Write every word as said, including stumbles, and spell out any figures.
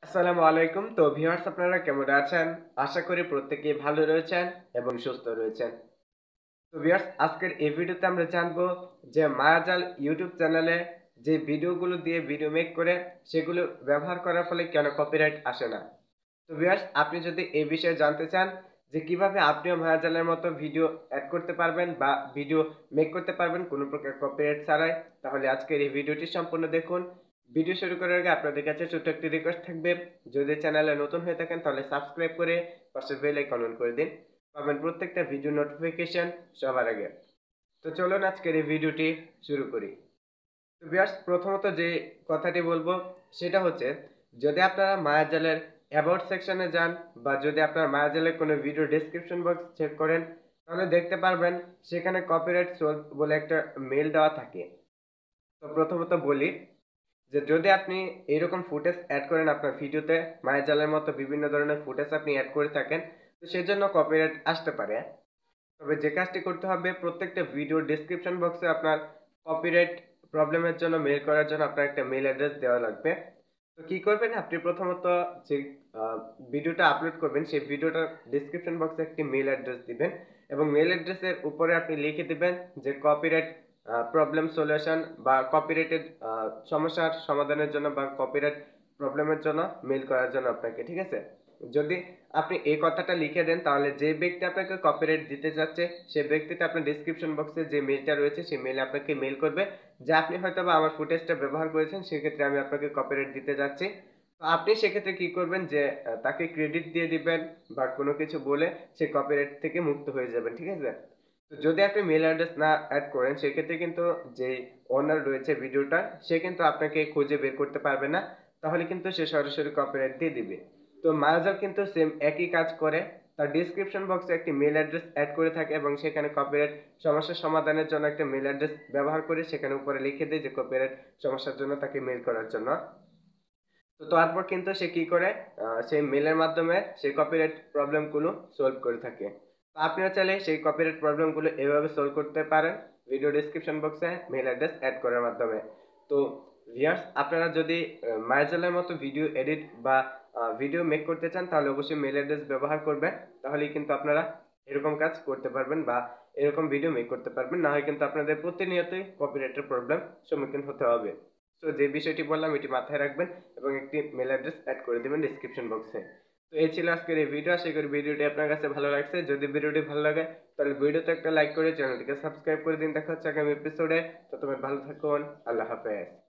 আসসালামু আলাইকুম। তো ভিউয়ার্স, আপনারা কেমন আছেন? আশা করি প্রত্যেকেই ভালো রয়েছেন এবং সুস্থ রয়েছেন। তো ভিউয়ার্স, আজকের এই ভিডিওতে আমরা জানবো যে মায়াজাল ইউটিউব চ্যানেলে যে ভিডিওগুলো দিয়ে ভিডিও মেক করে সেগুলো ব্যবহার করার ফলে কেন কপিরাইট আসে না। তো ভিউয়ার্স, আপনি যদি এই বিষয়ে জানতে চান যে কিভাবে আপনিও মায়াজালের মতো ভিডিও অ্যাড করতে পারবেন বা ভিডিও মেক করতে পারবেন কোনো প্রকার কপিরাইট ছাড়াই, তাহলে আজকের এই ভিডিওটি সম্পূর্ণ দেখুন। ভিডিও শুরু করার আগে আপনাদের কাছে ছোট্ট একটি রিকোয়েস্ট থাকবে, যদি চ্যানেলে নতুন হয়ে থাকেন তাহলে সাবস্ক্রাইব করে পাশে বেল আইকন অন করে দিন, পাবেন প্রত্যেকটা ভিডিও নোটিফিকেশন সবার আগে। তো চলুন আজকের এই ভিডিওটি শুরু করি। তো ভিউয়ার্স, প্রথমত যে কথাটি বলবো সেটা হচ্ছে, যদি আপনারা মায়াজালের অ্যাবাউট সেকশনে যান বা যদি আপনারা মায়াজালের কোনো ভিডিও ডেসক্রিপশন বক্স চেক করেন, তাহলে দেখতে পারবেন সেখানে কপিরাইট সোলভ বলে একটা মেল দেওয়া থাকে। তো প্রথমত বলি যে যদি আপনি এরকম ফুটেজ অ্যাড করেন আপনার ভিডিওতে, মায়াজালের মতো বিভিন্ন ধরনের ফুটেজ আপনি অ্যাড করে থাকেন, তো সেজন্য কপিরাইট আসতে পারে। তবে যে কাজটি করতে হবে, প্রত্যেকটা ভিডিও ডেসক্রিপশন বক্সে আপনার কপিরাইট প্রবলেমের জন্য মেল করার জন্য আপনার একটা মেল অ্যাড্রেস দেওয়া লাগবে। তো কি করবেন, আপনি প্রথমত যে ভিডিওটা আপলোড করবেন সেই ভিডিওটার ডেসক্রিপশন বক্সে একটি মেল অ্যাড্রেস দিবেন এবং মেল অ্যাড্রেসের উপরে আপনি লিখে দিবেন যে কপিরাইট প্রবলেম সলিউশন বা কপিরাইটেড সমস্যার সমাধানের জন্য বা কপিরাইট প্রবলেমের জন্য মেল করার জন্য আপনাকে, ঠিক আছে। যদি আপনি এই কথাটা লিখে দেন, তাহলে যে ব্যক্তি আপনাকে কপিরাইট দিতে যাচ্ছে সেই ব্যক্তিটা আপনার ডেসক্রিপশন বক্সে যে মেলটা রয়েছে সেই মেলে আপনাকে মেল করবে যে আপনি হয়তো বা আমার ফুটেজটা ব্যবহার করেছেন, সেক্ষেত্রে আমি আপনাকে কপিরাইট দিতে যাচ্ছি। তো আপনি সেক্ষেত্রে কি করবেন যে তাকে ক্রেডিট দিয়ে দিবেন বা কোনো কিছু বলে সেই কপিরাইট থেকে মুক্ত হয়ে যাবেন, ঠিক আছে। তো যদি আপনি মেল অ্যাড্রেস না অ্যাড করেন, সেক্ষেত্রে কিন্তু যে ওনার রয়েছে ভিডিওটা, সে কিন্তু আপনাকে খুঁজে বের করতে পারবে না, তাহলে কিন্তু সে সরাসরি কপিরাইট দিয়ে দিবে। তো মায়াজাল কিন্তু সেম একই কাজ করে, তার ডেসক্রিপশন বক্সে একটি মেল অ্যাড্রেস অ্যাড করে থাকে এবং সেখানে কপিরাইট সমস্যার সমাধানের জন্য একটা মেল অ্যাড্রেস ব্যবহার করে সেখানে উপরে লিখে দেয় যে কপিরাইট সমস্যার জন্য তাকে মেল করার জন্য। তো তারপর কিন্তু সে কি করে, সেই মেলের মাধ্যমে সেই কপিরাইট প্রবলেমগুলো সলভ করে থাকে। তো আপনিও চাইলে সেই কপিরাইট প্রবলেমগুলো এভাবে সলভ করতে পারেন ভিডিও ডেসক্রিপশন বক্সে মেল অ্যাড্রেস অ্যাড করার মাধ্যমে। তো ভিউয়ার্স, আপনারা যদি মায়াজালের মতো ভিডিও এডিট বা ভিডিও মেক করতে চান, তাহলে অবশ্যই মেল অ্যাড্রেস ব্যবহার করবেন, তাহলেই কিন্তু আপনারা এরকম কাজ করতে পারবেন বা এরকম ভিডিও মেক করতে পারবেন। না হয় কিন্তু আপনাদের প্রতিনিয়তই কপিরাইটের প্রবলেম সম্মুখীন হতে হবে। তো যে বিষয়টি বললাম এটি মাথায় রাখবেন এবং একটি মেল অ্যাড্রেস অ্যাড করে দিবেন ডেসক্রিপশন বক্সে। তো এই ছিল আজকের এই ভিডিও। আশা করি ভিডিওটি আপনার কাছে ভালো লাগছে। যদি ভিডিওটি ভালো লাগে তাহলে ভিডিওতে একটা লাইক করে চ্যানেলটিকে সাবস্ক্রাইব করে দিন। দেখা হচ্ছে আগামী এপিসোডে। ততক্ষণ ভালো থাকুন। আল্লাহ হাফেজ।